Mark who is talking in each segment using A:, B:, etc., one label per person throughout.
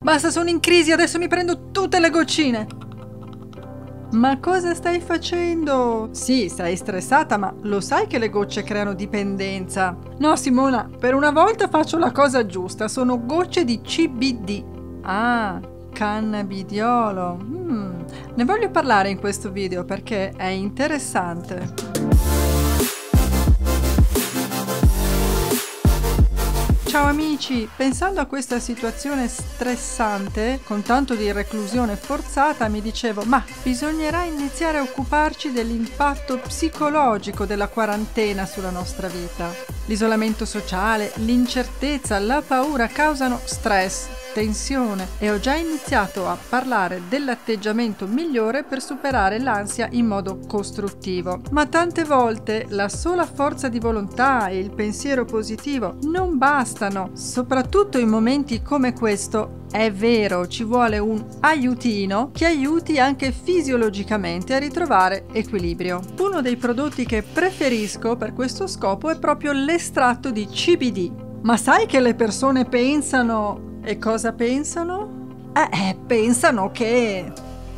A: Basta, sono in crisi, adesso mi prendo tutte le goccine. Ma cosa stai facendo? Sì, sei stressata, ma lo sai che le gocce creano dipendenza. No, Simona, per una volta faccio la cosa giusta, sono gocce di CBD. Ah, cannabidiolo. Ne voglio parlare in questo video perché è interessante. Ciao amici, pensando a questa situazione stressante, con tanto di reclusione forzata, mi dicevo, ma bisognerà iniziare a occuparci dell'impatto psicologico della quarantena sulla nostra vita. L'isolamento sociale, l'incertezza, la paura causano stress, tensione e ho già iniziato a parlare dell'atteggiamento migliore per superare l'ansia in modo costruttivo. Ma tante volte la sola forza di volontà e il pensiero positivo non bastano, soprattutto in momenti come questo. È vero, ci vuole un aiutino che aiuti anche fisiologicamente a ritrovare equilibrio. Uno dei prodotti che preferisco per questo scopo è proprio l'estratto di CBD. Ma sai che le persone pensano... E cosa pensano? Pensano che...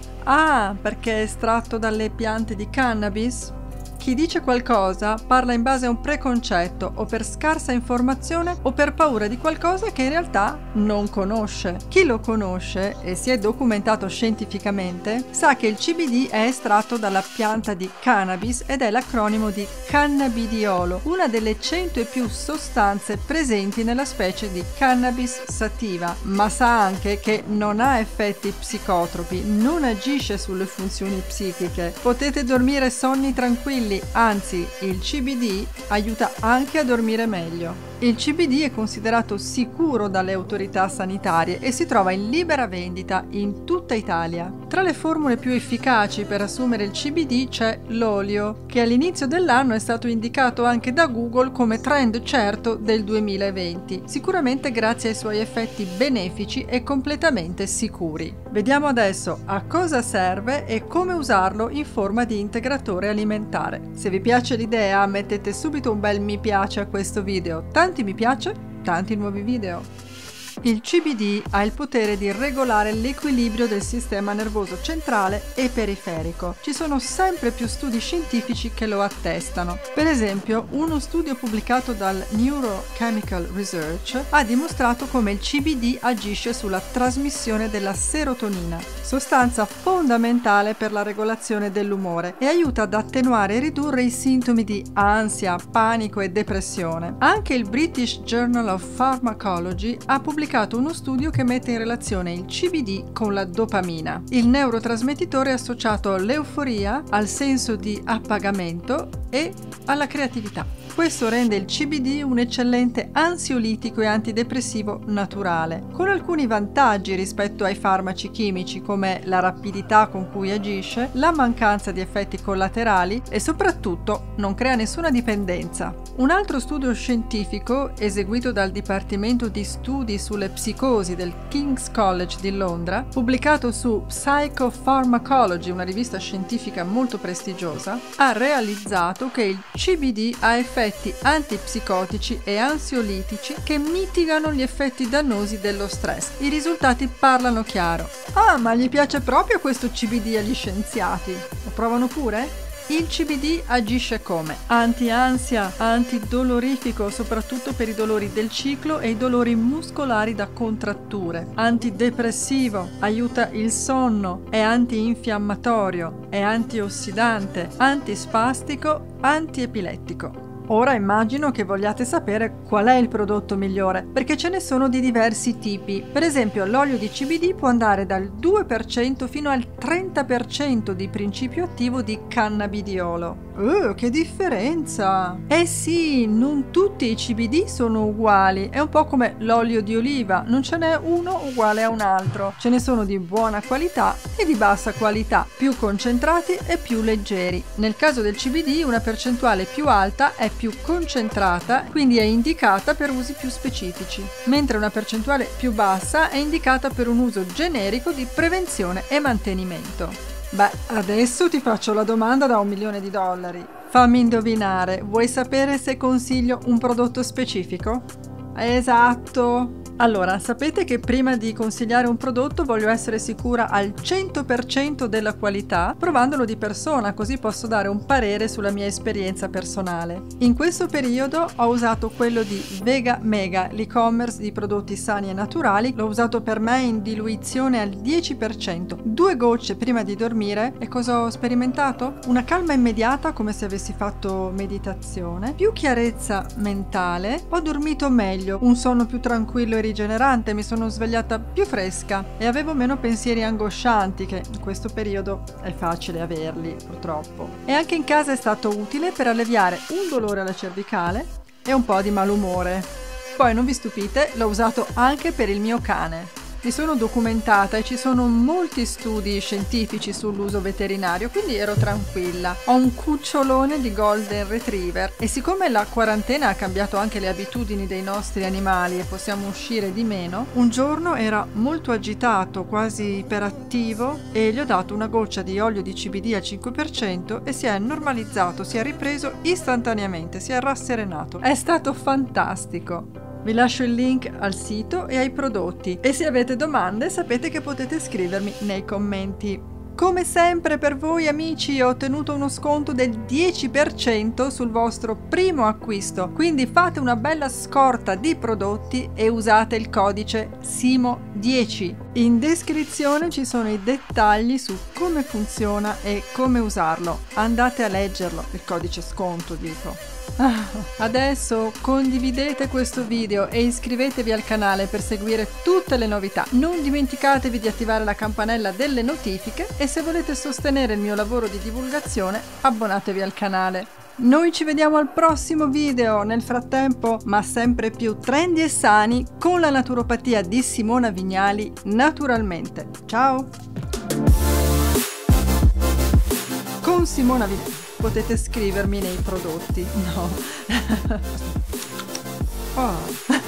A: Ah, perché è estratto dalle piante di cannabis? Chi dice qualcosa parla in base a un preconcetto o per scarsa informazione o per paura di qualcosa che in realtà non conosce. Chi lo conosce e si è documentato scientificamente sa che il CBD è estratto dalla pianta di cannabis ed è l'acronimo di cannabidiolo, una delle 100 e più sostanze presenti nella specie di Cannabis sativa, ma sa anche che non ha effetti psicotropi, non agisce sulle funzioni psichiche. Potete dormire sonni tranquilli. Anzi, il CBD aiuta anche a dormire meglio. Il CBD è considerato sicuro dalle autorità sanitarie e si trova in libera vendita in tutta Italia. Tra le formule più efficaci per assumere il CBD c'è l'olio, che all'inizio dell'anno è stato indicato anche da Google come trend certo del 2020, sicuramente grazie ai suoi effetti benefici e completamente sicuri. Vediamo adesso a cosa serve e come usarlo in forma di integratore alimentare. Se vi piace l'idea, mettete subito un bel mi piace a questo video. Tanti mi piace, tanti nuovi video. Il CBD ha il potere di regolare l'equilibrio del sistema nervoso centrale e periferico. Ci sono sempre più studi scientifici che lo attestano. Per esempio, uno studio pubblicato dal Neurochemical Research ha dimostrato come il CBD agisce sulla trasmissione della serotonina, sostanza fondamentale per la regolazione dell'umore, e aiuta ad attenuare e ridurre i sintomi di ansia, panico e depressione. Anche il British Journal of Pharmacology ha pubblicato uno studio che mette in relazione il CBD con la dopamina, il neurotrasmettitore associato all'euforia, al senso di appagamento e alla creatività. Questo rende il CBD un eccellente ansiolitico e antidepressivo naturale, con alcuni vantaggi rispetto ai farmaci chimici come la rapidità con cui agisce, la mancanza di effetti collaterali e soprattutto non crea nessuna dipendenza. Un altro studio scientifico eseguito dal Dipartimento di Studi sulle Psicosi del King's College di Londra, pubblicato su Psychopharmacology, una rivista scientifica molto prestigiosa, ha realizzato che il CBD ha effetti antipsicotici e ansiolitici che mitigano gli effetti dannosi dello stress. I risultati parlano chiaro. Ah, ma gli piace proprio questo CBD agli scienziati? Lo provano pure? Il CBD agisce come anti-ansia, antidolorifico soprattutto per i dolori del ciclo e i dolori muscolari da contratture, antidepressivo, aiuta il sonno, è antinfiammatorio, è antiossidante, antispastico, antiepilettico. Ora immagino che vogliate sapere qual è il prodotto migliore, perché ce ne sono di diversi tipi. Per esempio, l'olio di CBD può andare dal 2% fino al 30% di principio attivo di cannabidiolo. Che differenza! Eh sì, non tutti i CBD sono uguali, è un po' come l'olio di oliva, non ce n'è uno uguale a un altro. Ce ne sono di buona qualità e di bassa qualità, più concentrati e più leggeri. Nel caso del CBD una percentuale più alta è più concentrata, quindi è indicata per usi più specifici, mentre una percentuale più bassa è indicata per un uso generico di prevenzione e mantenimento. Beh, adesso ti faccio la domanda da $1.000.000. Fammi indovinare, vuoi sapere se consiglio un prodotto specifico? Esatto! Allora, sapete che prima di consigliare un prodotto voglio essere sicura al 100% della qualità, provandolo di persona, così posso dare un parere sulla mia esperienza personale. In questo periodo ho usato quello di Vega Mega, l'e-commerce di prodotti sani e naturali. L'ho usato per me in diluizione al 10%, 2 gocce prima di dormire, e cosa ho sperimentato? Una calma immediata, come se avessi fatto meditazione, più chiarezza mentale, ho dormito meglio, un sonno più tranquillo e rigenerante, mi sono svegliata più fresca e avevo meno pensieri angoscianti, che in questo periodo è facile averli, purtroppo. E anche in casa è stato utile per alleviare un dolore alla cervicale e un po' di malumore. Poi non vi stupite, l'ho usato anche per il mio cane. Mi sono documentata e ci sono molti studi scientifici sull'uso veterinario, quindi ero tranquilla. Ho un cucciolone di Golden Retriever e siccome la quarantena ha cambiato anche le abitudini dei nostri animali e possiamo uscire di meno, un giorno era molto agitato, quasi iperattivo, e gli ho dato una goccia di olio di CBD al 5% e si è normalizzato, si è ripreso istantaneamente, si è rasserenato. È stato fantastico! Vi lascio il link al sito e ai prodotti e se avete domande sapete che potete scrivermi nei commenti. Come sempre per voi amici ho ottenuto uno sconto del 10% sul vostro primo acquisto, quindi fate una bella scorta di prodotti e usate il codice SIMO10. In descrizione ci sono i dettagli su come funziona e come usarlo. Andate a leggerlo, il codice sconto dico. Adesso condividete questo video e iscrivetevi al canale per seguire tutte le novità. Non dimenticatevi di attivare la campanella delle notifiche e se volete sostenere il mio lavoro di divulgazione abbonatevi al canale. Noi ci vediamo al prossimo video, nel frattempo ma sempre più trendy e sani con la naturopatia di Simona Vignali naturalmente. Ciao! Con Simona Vignali potete scrivermi nei prodotti. No. Oh.